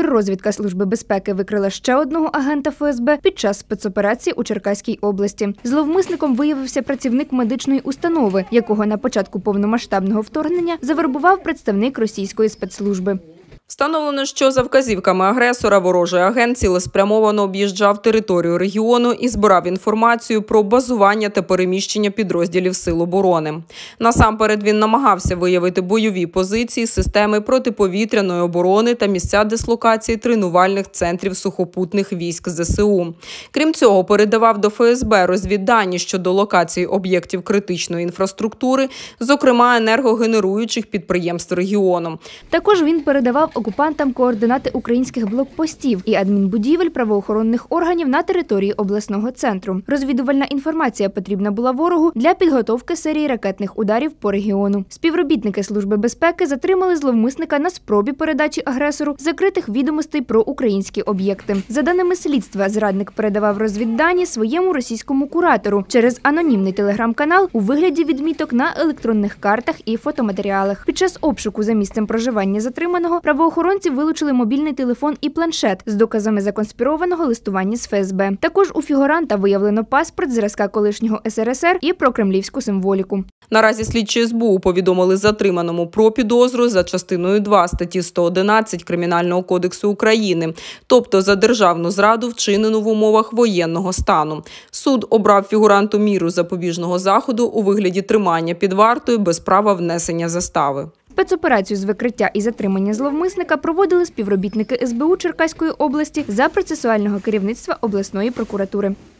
Контррозвідка Служби безпеки викрила ще одного агента ФСБ під час спецоперації у Черкаській області. Зловмисником виявився працівник медичної установи, якого на початку повномасштабного вторгнення завербував представник російської спецслужби. Встановлено, що за вказівками агресора ворожий агент цілеспрямовано об'їжджав територію регіону і збирав інформацію про базування та переміщення підрозділів Сил оборони. Насамперед він намагався виявити бойові позиції системи протиповітряної оборони та місця дислокації тренувальних центрів сухопутних військ ЗСУ. Крім цього, передавав до ФСБ розвіддані щодо локації об'єктів критичної інфраструктури, зокрема енергогенеруючих підприємств регіону. Також він передавав окупантам координати українських блокпостів і адмінбудівель правоохоронних органів на території обласного центру. Розвідувальна інформація потрібна була ворогу для підготовки серії ракетних ударів по регіону. Співробітники Служби безпеки затримали зловмисника на спробі передачі агресору закритих відомостей про українські об'єкти. За даними слідства, зрадник передавав розвіддані своєму російському куратору через анонімний телеграм-канал у вигляді відміток на електронних картах і фотоматеріалах. Під час обшуку за місцем проживання затриманого правоохоронці вилучили мобільний телефон і планшет з доказами законспірованого листування з ФСБ. Також у фігуранта виявлено паспорт зразка колишнього СРСР і прокремлівську символіку. Наразі слідчі СБУ повідомили затриманому про підозру за частиною 2 статті 111 Кримінального кодексу України, тобто за державну зраду, вчинену в умовах воєнного стану. Суд обрав фігуранту міру запобіжного заходу у вигляді тримання під вартою без права внесення застави. Спецоперацію з викриття і затримання зловмисника проводили співробітники СБУ Черкаської області за процесуального керівництва обласної прокуратури.